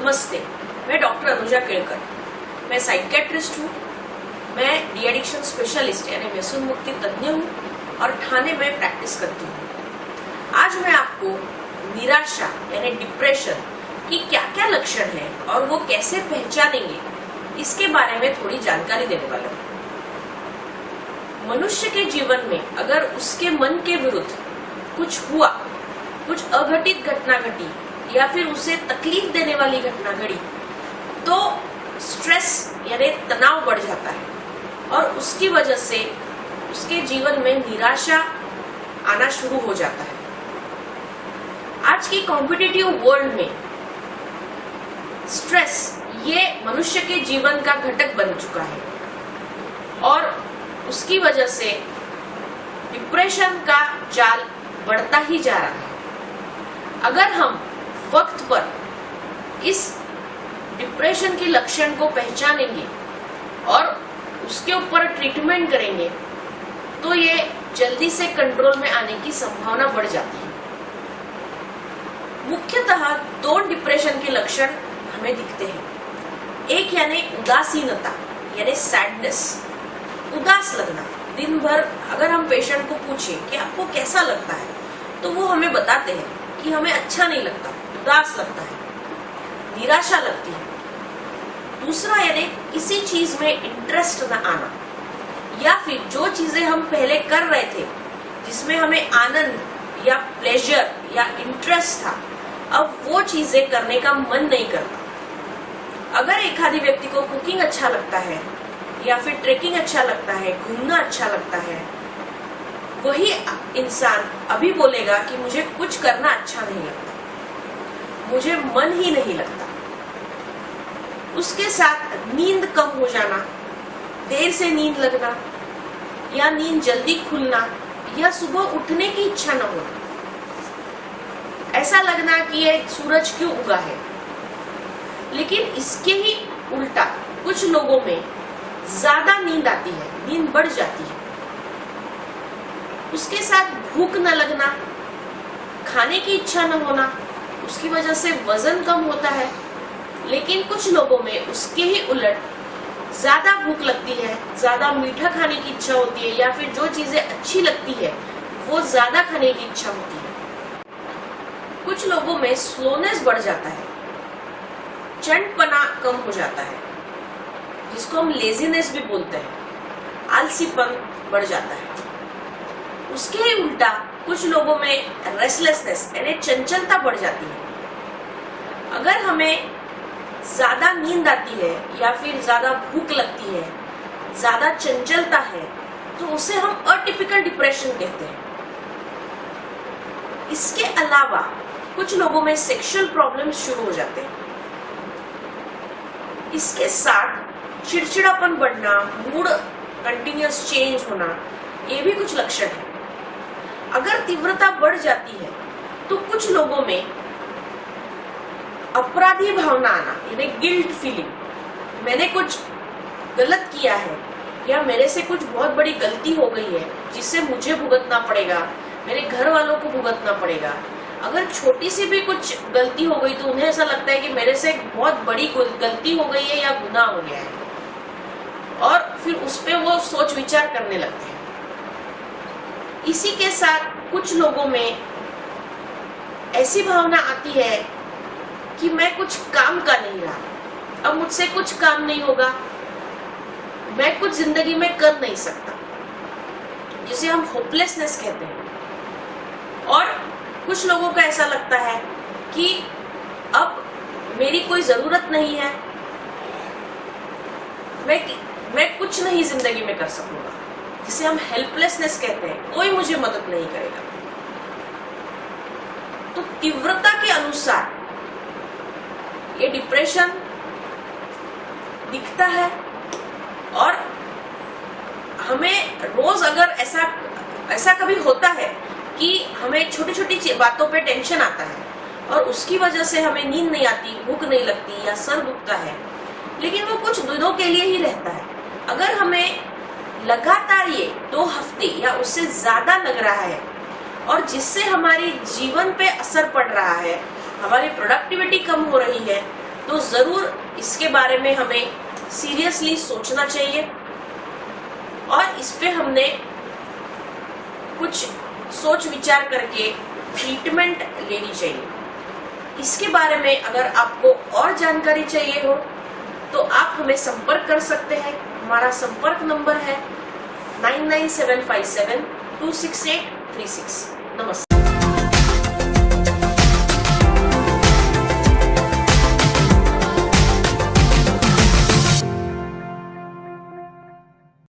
नमस्ते, मैं डॉक्टर अनुजा केलकर। मैं साइकियाट्रिस्ट हूँ। मैं डी एडिक्शन स्पेशलिस्ट यानी व्यसन मुक्ति तज्ञ हूँ और ठाणे में प्रैक्टिस करती हूँ। आज मैं आपको निराशा यानी डिप्रेशन की क्या क्या लक्षण है और वो कैसे पहचानेंगे, इसके बारे में थोड़ी जानकारी देने वाला हूँ। मनुष्य के जीवन में अगर उसके मन के विरुद्ध कुछ हुआ, कुछ अघटित घटना घटी या फिर उसे तकलीफ देने वाली घटना घटी, तो स्ट्रेस यानी तनाव बढ़ जाता है और उसकी वजह से उसके जीवन में निराशा आना शुरू हो जाता है। आज की कॉम्पिटिटिव वर्ल्ड में स्ट्रेस ये मनुष्य के जीवन का घटक बन चुका है और उसकी वजह से डिप्रेशन का जाल बढ़ता ही जा रहा है। अगर हम वक्त पर इस डिप्रेशन के लक्षण को पहचानेंगे और उसके ऊपर ट्रीटमेंट करेंगे तो ये जल्दी से कंट्रोल में आने की संभावना बढ़ जाती है। मुख्यतः दो डिप्रेशन के लक्षण हमें दिखते हैं। एक यानी उदासीनता यानी सैडनेस, उदास लगना। दिन भर अगर हम पेशेंट को पूछें कि आपको कैसा लगता है तो वो हमें बताते हैं कि हमें अच्छा नहीं लगता, उदास लगता है, निराशा लगती है। दूसरा यानी किसी चीज में इंटरेस्ट न आना या फिर जो चीजें हम पहले कर रहे थे जिसमें हमें आनंद या प्लेजर या इंटरेस्ट था, अब वो चीजें करने का मन नहीं करता। अगर एक आदि व्यक्ति को कुकिंग अच्छा लगता है या फिर ट्रेकिंग अच्छा लगता है, घूमना अच्छा लगता है, वही इंसान अभी बोलेगा कि मुझे कुछ करना अच्छा नहीं लगता, मुझे मन ही नहीं लगता। उसके साथ नींद कम हो जाना, देर से नींद लगना या नींद जल्दी खुलना या सुबह उठने की इच्छा न होना, ऐसा लगना कि ये सूरज क्यों उगा है। लेकिन इसके ही उल्टा कुछ लोगों में ज्यादा नींद आती है, नींद बढ़ जाती है। उसके साथ भूख न लगना, खाने की इच्छा न होना, उसकी वजह से वजन कम होता है। लेकिन कुछ लोगों में उसके ही उलट ज्यादा भूख लगती है, ज्यादा मीठा खाने की इच्छा होती है या फिर जो चीजें अच्छी लगती है वो ज्यादा खाने की इच्छा होती है। कुछ लोगों में स्लोनेस बढ़ जाता है, चंटपना कम हो जाता है, जिसको हम लेजीनेस भी बोलते हैं, आलसीपन बढ़ जाता है। उसके ही उल्टा कुछ लोगों में रेस्टलेसनेस यानी चंचलता बढ़ जाती है। अगर हमें ज्यादा नींद आती है या फिर ज्यादा भूख लगती है, ज्यादा चंचलता है, तो उसे हम अटिपिकल डिप्रेशन कहते हैं। इसके अलावा कुछ लोगों में सेक्सुअल प्रॉब्लम्स शुरू हो जाते हैं। इसके साथ चिड़चिड़ापन बढ़ना, मूड कंटिन्यूअस चेंज होना, ये भी कुछ लक्षण है। अगर तीव्रता बढ़ जाती है तो कुछ लोगों में अपराधी भावना आना यानी गिल्ट फीलिंग, मैंने कुछ गलत किया है या मेरे से कुछ बहुत बड़ी गलती हो गई है जिससे मुझे भुगतना पड़ेगा, मेरे घर वालों को भुगतना पड़ेगा। अगर छोटी सी भी कुछ गलती हो गई तो उन्हें ऐसा लगता है कि मेरे से एक बहुत बड़ी गलती हो गई है या गुनाह हो गया है और फिर उस पे वो सोच विचार करने लगते हैं। इसी के साथ कुछ लोगों में ऐसी भावना आती है कि मैं कुछ काम का नहीं रहा, अब मुझसे कुछ काम नहीं होगा, मैं कुछ जिंदगी में कर नहीं सकता, जिसे हम होपलेसनेस कहते हैं। और कुछ लोगों को ऐसा लगता है कि अब मेरी कोई जरूरत नहीं है, मैं कुछ नहीं जिंदगी में कर सकूंगा, जिसे हम हेल्पलेसनेस कहते हैं, कोई मुझे मदद नहीं करेगा। तो तीव्रता के अनुसार ये डिप्रेशन दिखता है और हमें रोज अगर ऐसा कभी होता है कि हमें छोटी छोटी बातों पे टेंशन आता है और उसकी वजह से हमें नींद नहीं आती, भूख नहीं लगती या सर दुखता है, लेकिन वो कुछ दिनों के लिए ही रहता है। अगर हमें लगातार ये 2 हफ्ते या उससे ज्यादा लग रहा है और जिससे हमारी जीवन पे असर पड़ रहा है, हमारी प्रोडक्टिविटी कम हो रही है, तो जरूर इसके बारे में हमें सीरियसली सोचना चाहिए और इस पे हमने कुछ सोच विचार करके ट्रीटमेंट लेनी चाहिए। इसके बारे में अगर आपको और जानकारी चाहिए हो तो आप हमें संपर्क कर सकते हैं। हमारा संपर्क नंबर है 99757268366। नमस्ते।